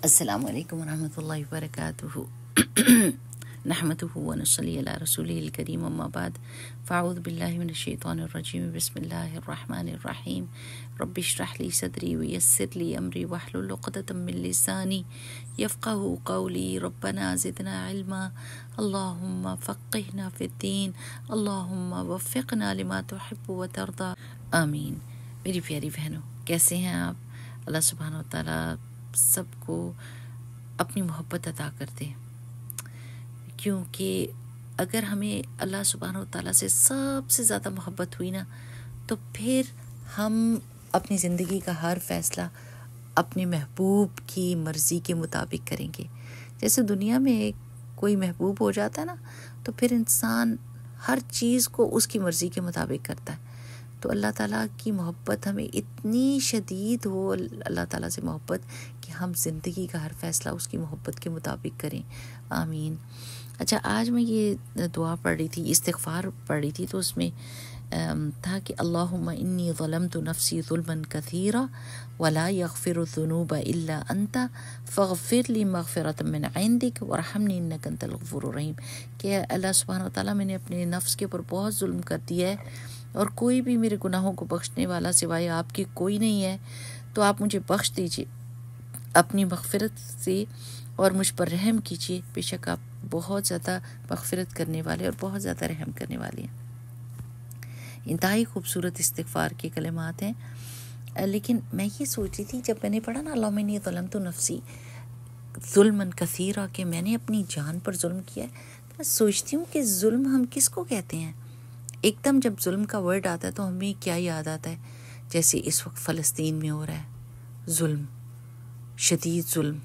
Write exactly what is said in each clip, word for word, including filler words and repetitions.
السلام علیکم ورحمۃ اللہ وبرکاتہ نحمدہ ونصلی علی رسولہ الکریم اما بعد فاعوذ باللہ من الشیطان الرجیم بسم اللہ الرحمن الرحیم رب اشرح لی صدری ویسر لی امری واحلل عقدۃ من لسانی یفقہوا قولی ربنا زدنا علما اللہم فقہنا فی الدین اللہم وفقنا لما تحب وترضی آمین۔ میری پیاری بہنوں، کیسے ہیں آپ؟ اللہ سبحانہ و تعالیٰ سب کو اپنی محبت عطا کرتے ہیں، کیونکہ اگر ہمیں اللہ سبحانہ و تعالیٰ سے سب سے زیادہ محبت ہوئی نا تو پھر ہم اپنی زندگی کا ہر فیصلہ اپنے محبوب کی مرضی کے مطابق کریں گے۔ جیسے دنیا میں کوئی محبوب ہو جاتا ہے نا تو پھر انسان ہر چیز کو اس کی مرضی کے مطابق کرتا ہے۔ تو اللہ تعالیٰ کی محبت ہمیں اتنی شدید ہو، اللہ تعالیٰ سے محبت، کہ ہم زندگی کا ہر فیصلہ اس کی محبت کے مطابق کریں، آمین۔ اچھا، آج میں یہ دعا پڑھ رہی تھی، استغفار پڑھ رہی تھی، تو اس میں تھا کہ اللہم انی ظلمت نفسی ظلما کثیرا ولا یغفر الذنوب الا انت فاغفر لی مغفرۃ من عندک وارحمنی انک انت الغفور الرحیم، کہ اللہ سبحانہ وتعالیٰ میں نے اپنے نفس کے اوپر بہت ظلم کر دیا ہے اور کوئی بھی میرے گناہوں کو بخشنے والا سوائے آپ کے کوئی نہیں ہے، تو آپ مجھے بخش دیجئے اپنی مغفرت سے اور مجھ پر رحم کیجئے، بے شک آپ بہت زیادہ مغفرت کرنے والے اور بہت زیادہ رحم کرنے والے ہیں۔ انتہائی خوبصورت استغفار کے کلمات ہیں، لیکن میں یہ سوچ رہی تھی جب میں نے پڑھا نا اللہم انی ظلمت نفسی ظلما کثیرا، کہ میں نے اپنی جان پر ظلم کیا ہے، تو میں سوچتی ہوں کہ ظلم ہم کس کو کہتے ہیں؟ ایک دم جب ظلم کا ورڈ آتا ہے تو ہمیں کیا یاد آتا ہے؟ جیسے اس وقت فلسطین میں ہو رہا ہے ظلم، شدید ظلم،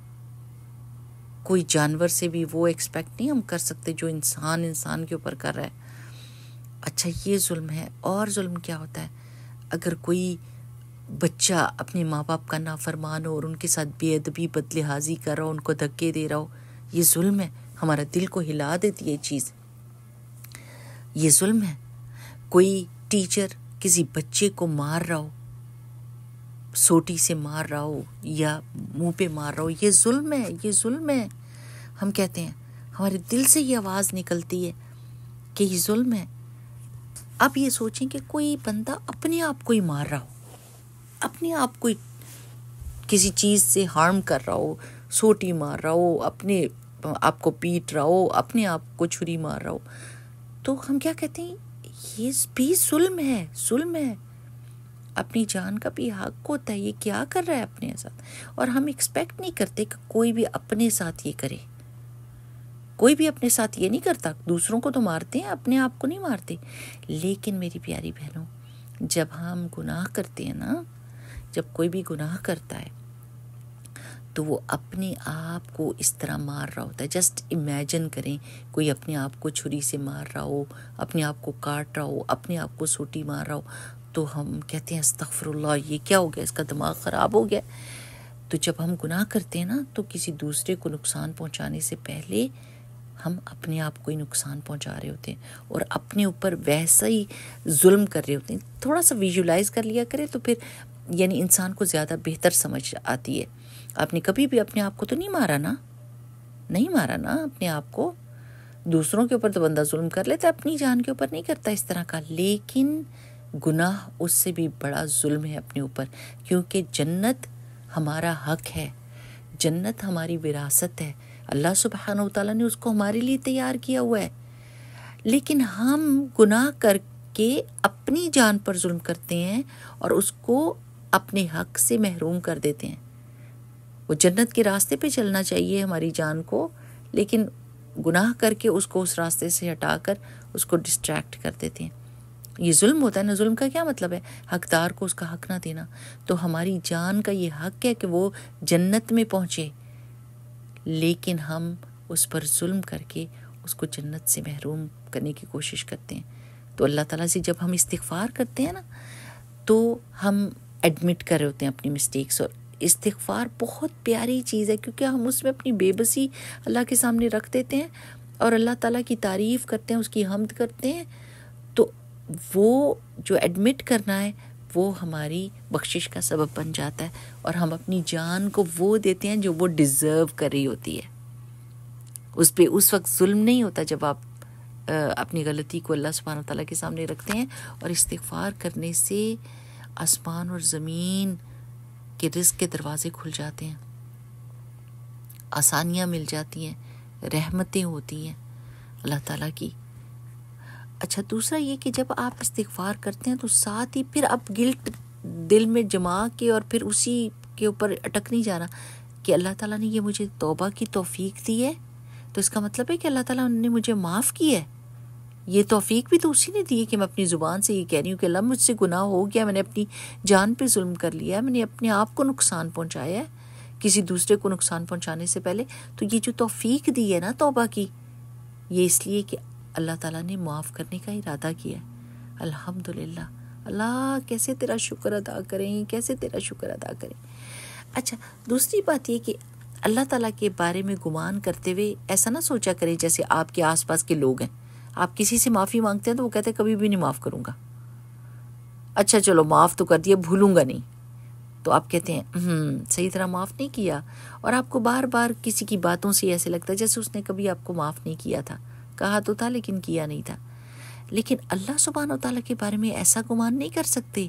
کوئی جانور سے بھی وہ ایکسپیکٹ نہیں ہم کر سکتے جو انسان انسان کے اوپر کر رہا ہے۔ اچھا، یہ ظلم ہے۔ اور ظلم کیا ہوتا ہے؟ اگر کوئی بچہ اپنے ماں باپ کا نافرمان ہو اور ان کے ساتھ بے ادبی بد لحاظی کر رہا ہو، ان کو دھکے دے رہا ہو، یہ ظلم ہے۔ ہمارا دل کو ہلا دیتی ہے یہ چیز، یہ ظلم ہے۔ کوئی ٹیچر کسی بچے کو مار رہا ہو، سوٹی سے مار رہا ہو یا منہ پہ مار رہا ہو، یہ ظلم ہے، یہ ظلم ہے۔ ہم کہتے ہیں، ہمارے دل سے یہ آواز نکلتی ہے کہ یہ ظلم ہے۔ اب یہ سوچیں کہ کوئی بندہ اپنے آپ کو ہی مار رہا ہو، اپنے آپ کو کسی چیز سے ہارم کر رہا ہو، سوٹی مار رہا ہو، اپنے آپ کو پیٹ رہا ہو، اپنے آپ کو چھری مار رہا ہو، تو ہم کیا کہتے ہیں؟ یہ بھی ظلم ہے، ظلم ہے۔ اپنی جان کا بھی حق ہوتا ہے، یہ کیا کر رہا ہے اپنے ساتھ؟ اور ہم ایکسپیکٹ نہیں کرتے کہ کوئی بھی اپنے ساتھ یہ کرے۔ کوئی بھی اپنے ساتھ یہ نہیں کرتا، دوسروں کو تو مارتے ہیں، اپنے آپ کو نہیں مارتے۔ لیکن میری پیاری بہنوں، جب ہم گناہ کرتے ہیں نا، جب کوئی بھی گناہ کرتا ہے تو وہ اپنے آپ کو اس طرح مار رہا ہوتا ہے۔ جسٹ امیجن کریں، کوئی اپنے آپ کو چھری سے مار رہا ہو، اپنے آپ کو کاٹ رہا ہو، اپنے آپ کو سوٹی مار رہا ہو، تو ہم کہتے ہیں استغفر اللہ، یہ کیا ہو گیا، اس کا دماغ خراب ہو گیا۔ تو جب ہم گناہ کرتے ہیں نا تو کسی دوسرے کو نقصان پہنچانے سے پہلے ہم اپنے آپ کو ہی نقصان پہنچا رہے ہوتے ہیں اور اپنے اوپر ویسا ہی ظلم کر رہے ہوتے ہیں۔ تھوڑا سا ویژولائز کر لیا کرے تو پھر یعنی انسان کو زیادہ بہتر سمجھ آتی ہے۔ آپ نے کبھی بھی اپنے آپ کو تو نہیں مارا نا، نہیں مارا نا اپنے آپ کو۔ دوسروں کے اوپر تو بندہ ظلم کر لیتا ہے، اپنی جان کے اوپر نہیں کرتا اس طرح کا۔ لیکن گناہ اس سے بھی بڑا ظلم ہے اپنے اوپر، کیونکہ جنت ہمارا حق ہے، جنت ہماری وراثت ہے، اللہ سبحانہ و تعالیٰ نے اس کو ہمارے لیے تیار کیا ہوا ہے۔ لیکن ہم گناہ کر کے اپنی جان پر ظلم کرتے ہیں اور اس کو اپنے حق سے محروم کر دیتے ہیں۔ وہ جنت کے راستے پہ چلنا چاہیے ہماری جان کو، لیکن گناہ کر کے اس کو اس راستے سے ہٹا کر اس کو ڈسٹریکٹ کر دیتے ہیں۔ یہ ظلم ہوتا ہے نا۔ ظلم کا کیا مطلب ہے؟ حقدار کو اس کا حق نہ دینا۔ تو ہماری جان کا یہ حق ہے کہ وہ جنت میں پہنچے، لیکن ہم اس پر ظلم کر کے اس کو جنت سے محروم کرنے کی کوشش کرتے ہیں۔ تو اللہ تعالیٰ سے جب ہم استغفار کرتے ہیں نا تو ہم ایڈمٹ کر رہے ہوتے ہیں اپنی مسٹیکس، اور استغفار بہت پیاری چیز ہے کیونکہ ہم اس میں اپنی بے بسی اللہ کے سامنے رکھ دیتے ہیں اور اللہ تعالیٰ کی تعریف کرتے ہیں، اس کی حمد کرتے ہیں۔ تو وہ جو ایڈمٹ کرنا ہے وہ ہماری بخشش کا سبب بن جاتا ہے، اور ہم اپنی جان کو وہ دیتے ہیں جو وہ ڈیزرو کر رہی ہوتی ہے. اس پہ اس وقت ظلم نہیں ہوتا جب آپ اپنی غلطی کو اللہ سبحانہ وتعالیٰ کے سامنے رکھتے ہیں، اور استغفار کرنے سے آسمان اور زمین کے رزق کے دروازے کھل جاتے ہیں، آسانیاں مل جاتی ہیں، رحمتیں ہوتی ہیں اللہ تعالیٰ کی. اچھا، دوسرا یہ کہ جب آپ استغفار کرتے ہیں تو ساتھ ہی پھر اب گلٹ دل میں جما کے اور پھر اسی کے اوپر اٹک نہیں جانا کہ اللہ تعالیٰ نے یہ مجھے توبہ کی توفیق دی ہے، تو اس کا مطلب ہے کہ اللہ تعالیٰ نے مجھے معاف کیا ہے. یہ توفیق بھی تو اسی نے دی ہے کہ میں اپنی زبان سے یہ کہہ رہی ہوں کہ اللہ مجھ سے گناہ ہو گیا، میں نے اپنی جان پہ ظلم کر لیا ہے، میں نے اپنے آپ کو نقصان پہنچایا ہے کسی دوسرے کو نقصان پہنچانے سے پہلے. تو یہ جو توفیق دی ہے نا توبہ کی، یہ اس لیے کہ اللہ تعالیٰ نے معاف کرنے کا ارادہ کیا ہے. الحمدللہ. اللہ کیسے تیرا شکر ادا کریں، کیسے تیرا شکر ادا کریں. اچھا، دوسری بات یہ کہ اللہ تعالیٰ کے بارے میں گمان کرتے ہوئے ایسا نہ سوچا کریں جیسے آپ کے آس پاس کے لوگ ہیں. آپ کسی سے معافی مانگتے ہیں تو وہ کہتے ہیں کبھی بھی نہیں معاف کروں گا. اچھا چلو معاف تو کر دیا، بھولوں گا نہیں. تو آپ کہتے ہیں ہم صحیح طرح معاف نہیں کیا، اور آپ کو بار بار کسی کی باتوں سے ایسے لگتا ہے جیسے اس نے کبھی آپ کو معاف نہیں کیا تھا. کہا تو تھا لیکن کیا نہیں تھا. لیکن اللہ سبحانہ و تعالیٰ کے بارے میں ایسا گمان نہیں کر سکتے.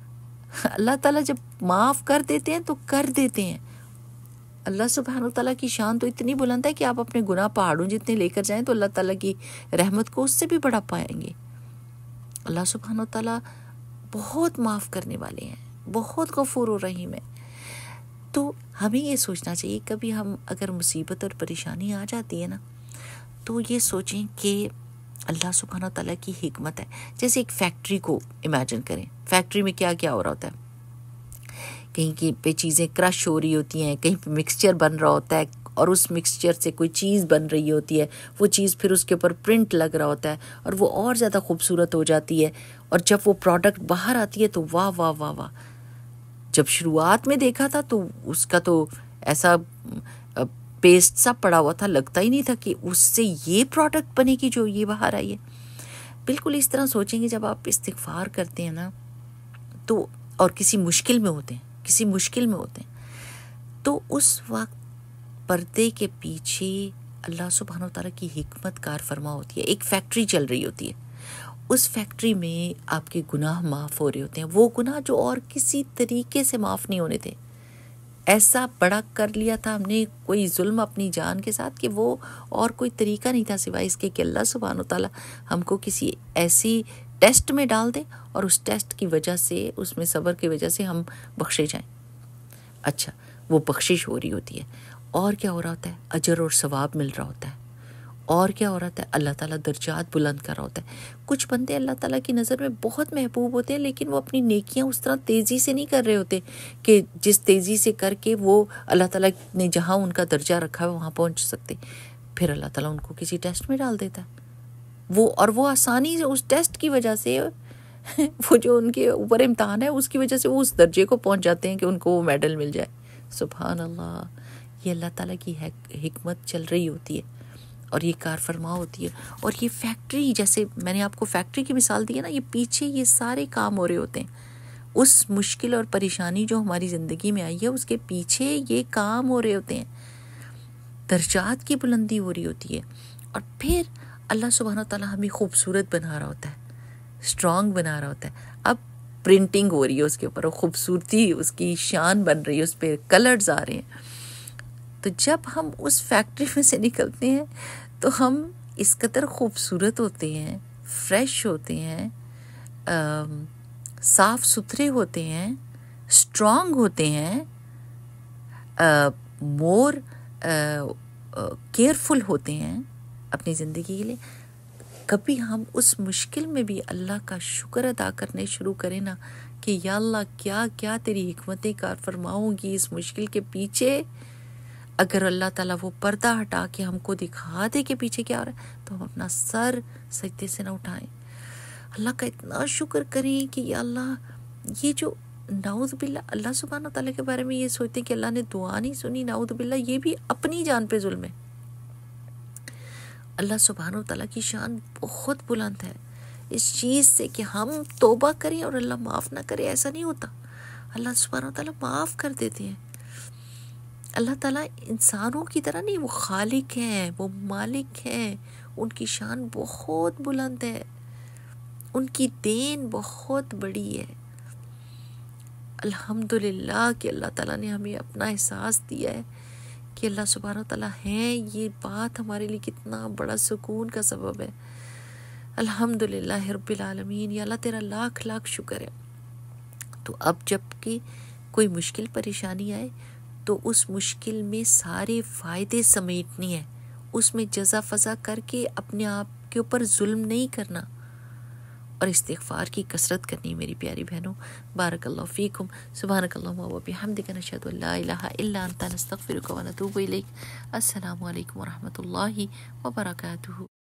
اللہ تعالیٰ جب معاف کر دیتے ہیں تو کر دیتے ہیں. اللہ سبحانہ و تعالیٰ کی شان تو اتنی بلند ہے کہ آپ اپنے گناہ پہاڑوں جتنے لے کر جائیں تو اللہ تعالیٰ کی رحمت کو اس سے بھی بڑا پائیں گے. اللہ سبحانہ و تعالیٰ بہت معاف کرنے والے ہیں، بہت غفور و رحیم ہے. تو ہمیں یہ سوچنا چاہیے کبھی ہم اگر مصیبت اور پریشانی آ جاتی ہے نا تو یہ سوچیں کہ اللہ سبحانہ و تعالیٰ کی حکمت ہے. جیسے ایک فیکٹری کو امیجن کریں، فیکٹری میں کیا کیا ہو رہا ہوتا ہے. کہیں کی پہ چیزیں کرش ہو رہی ہوتی ہیں، کہیں پہ مکسچر بن رہا ہوتا ہے، اور اس مکسچر سے کوئی چیز بن رہی ہوتی ہے. وہ چیز پھر اس کے اوپر پرنٹ لگ رہا ہوتا ہے اور وہ اور زیادہ خوبصورت ہو جاتی ہے. اور جب وہ پروڈکٹ باہر آتی ہے تو واہ واہ واہ واہ. جب شروعات میں دیکھا تھا تو اس کا تو ایسا پیسٹ سا پڑا ہوا تھا، لگتا ہی نہیں تھا کہ اس سے یہ پروڈکٹ بنے گی جو یہ باہر آئی ہے. بالکل اس طرح سوچیں گے جب آپ استغفار کرتے ہیں نا تو، اور کسی مشکل میں ہوتے ہیں کسی مشکل میں ہوتے ہیں تو اس وقت پردے کے پیچھے اللہ سبحانہ و تعالیٰ کی حکمت کار فرما ہوتی ہے. ایک فیکٹری چل رہی ہوتی ہے، اس فیکٹری میں آپ کے گناہ معاف ہو رہے ہوتے ہیں، وہ گناہ جو اور کسی طریقے سے معاف نہیں ہونے تھے. ایسا بڑا کر لیا تھا ہم نے کوئی ظلم اپنی جان کے ساتھ کہ وہ اور کوئی طریقہ نہیں تھا سوائے اس کے کہ اللہ سبحانہ و تعالیٰ ہم کو کسی ایسی ٹیسٹ میں ڈال دیں اور اس ٹیسٹ کی وجہ سے، اس میں صبر کی وجہ سے ہم بخشے جائیں. اچھا، وہ بخشش ہو رہی ہوتی ہے، اور کیا ہو رہا ہوتا ہے؟ اجر اور ثواب مل رہا ہوتا ہے. اور کیا ہو رہا ہے؟ اللہ تعالیٰ درجات بلند کر رہا ہوتا ہے. کچھ بندے اللہ تعالیٰ کی نظر میں بہت محبوب ہوتے ہیں لیکن وہ اپنی نیکیاں اس طرح تیزی سے نہیں کر رہے ہوتے کہ جس تیزی سے کر کے وہ اللہ تعالیٰ نے جہاں ان کا درجہ رکھا ہے وہاں پہنچ سکتے. پھر اللہ تعالیٰ ان کو کسی ٹیسٹ میں ڈال دیتا ہے وہ، اور وہ آسانی سے اس ٹیسٹ کی وجہ سے وہ جو ان کے اوپر امتحان ہے اس کی وجہ سے وہ اس درجے کو پہنچ جاتے ہیں کہ ان کو وہ میڈل مل جائے. سبحان اللہ. یہ اللہ تعالیٰ کی حکمت چل رہی ہوتی ہے اور یہ کار فرما ہوتی ہے. اور یہ فیکٹری، جیسے میں نے آپ کو فیکٹری کی مثال دی ہے نا، یہ پیچھے یہ سارے کام ہو رہے ہوتے ہیں. اس مشکل اور پریشانی جو ہماری زندگی میں آئی ہے اس کے پیچھے یہ کام ہو رہے ہوتے ہیں، درجات کی بلندی ہو رہی ہوتی ہے. اور پھر اللہ سبحانہ و تعالیٰ ہمیں خوبصورت بنا رہا ہوتا ہے، اسٹرانگ بنا رہا ہوتا ہے. اب پرنٹنگ ہو رہی ہے اس کے اوپر، خوبصورتی اس کی شان بن رہی ہے، اس پہ کلرز آ رہے ہیں. تو جب ہم اس فیکٹری میں سے نکلتے ہیں تو ہم اس قدر خوبصورت ہوتے ہیں، فریش ہوتے ہیں، صاف ستھرے ہوتے ہیں، اسٹرانگ ہوتے ہیں، مور کیئرفل ہوتے ہیں اپنی زندگی کے لیے. کبھی ہم اس مشکل میں بھی اللہ کا شکر ادا کرنے شروع کریں نا کہ یا اللہ کیا کیا تیری حکمتیں کار فرماؤں گی اس مشکل کے پیچھے. اگر اللہ تعالیٰ وہ پردہ ہٹا کے ہم کو دکھا دے کہ پیچھے کیا ہو رہا ہے تو ہم اپنا سر سجدے سے نہ اٹھائیں، اللہ کا اتنا شکر کریں کہ یا اللہ یہ جو نعوذ باللہ اللہ سبحانہ تعالیٰ کے بارے میں یہ سوچتے ہیں کہ اللہ نے دعا نہیں سنی، نعوذ باللہ یہ بھی اپنی جان پہ ظلم ہے. اللہ سبحانہ تعالیٰ کی شان بہت بلند ہے. اس چیز سے کہ ہم توبہ کریں اور اللہ معاف نہ کرے. ایسا نہیں ہوتا. اللہ سبحانہ وتعالیٰ معاف کر دیتے ہیں. اللہ تعالیٰ انسانوں کی طرح نہیں، وہ خالق ہیں، وہ مالک ہیں. ان کی شان بہت بلند ہے، ان کی دین بہت بڑی ہے. الحمدللہ کہ اللہ تعالیٰ نے ہمیں اپنا احساس دیا ہے کہ اللہ سبحانہ وتعالیٰ ہیں. یہ بات ہمارے لیے کتنا بڑا سکون کا سبب ہے. الحمدللہ رب العالمین. یا اللہ تیرا لاکھ لاکھ شکر ہے. تو اب جب کہ کوئی مشکل پریشانی آئے تو اس مشکل میں سارے فائدے سمیٹنی ہیں، اس میں جزا فضا کر کے اپنے آپ کے اوپر ظلم نہیں کرنا، اور استغفار کی کثرت کرنی. میری پیاری بہنوں، بارک اللہ فیکم. سبحانک اللہم و بحمدک، نشہد ان لا الہ الا انت، نستغفرک و نتوب الیک. السلام علیکم و رحمۃ اللہ وبرکاتہ.